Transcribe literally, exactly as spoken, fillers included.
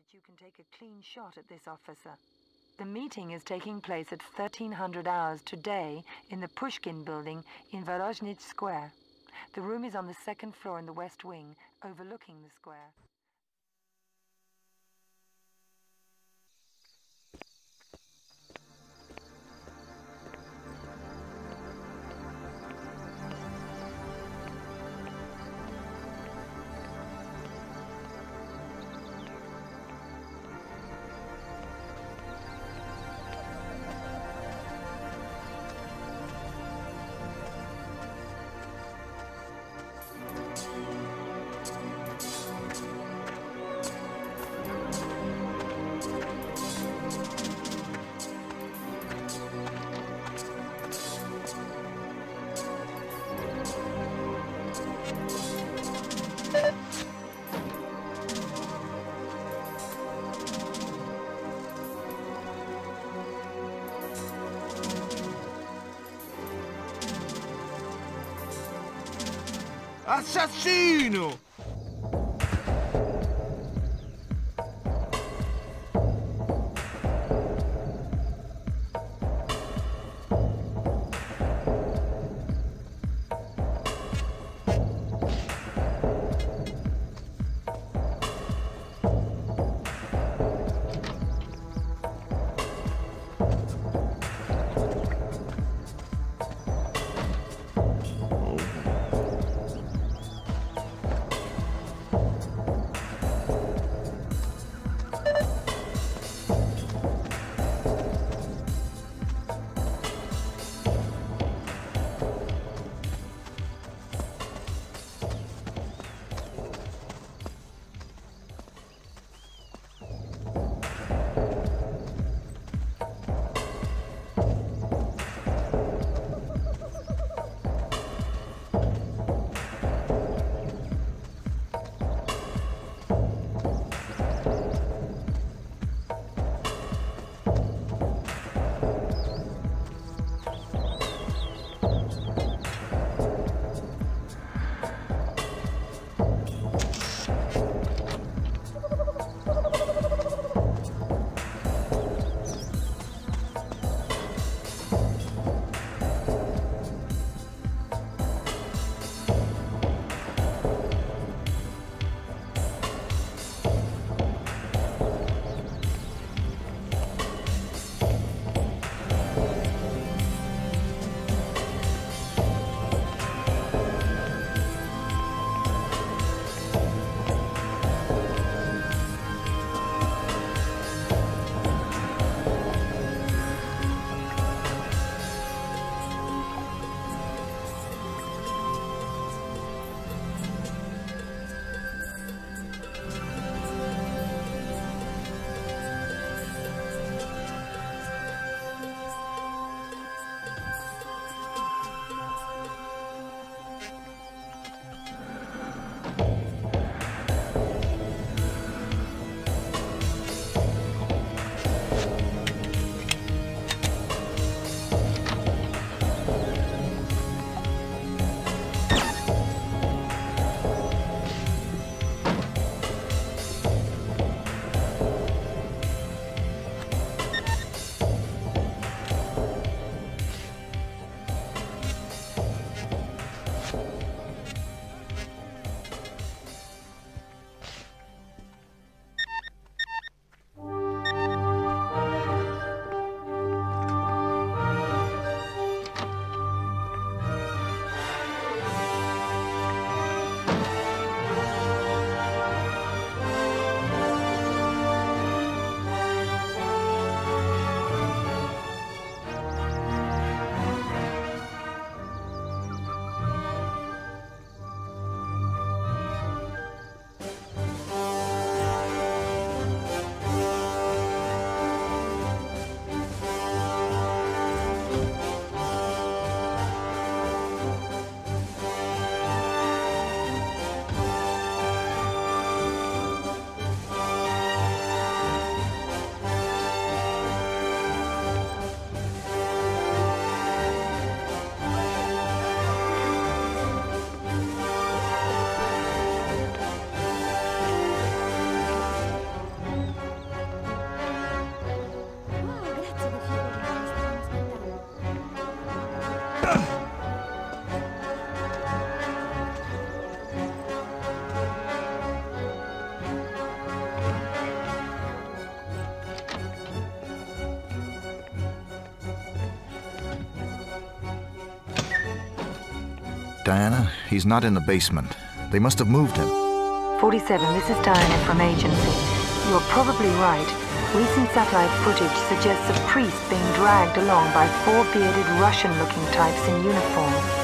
that you can take a clean shot at this officer. The meeting is taking place at thirteen hundred hours today in the Pushkin building in Vorozhnitz Square. The room is on the second floor in the west wing, overlooking the square. Assassino! Diana. He's not in the basement. They must have moved him. forty-seven, this is Diana from agency. You're probably right. Recent satellite footage suggests a priest being dragged along by four bearded Russian-looking types in uniform.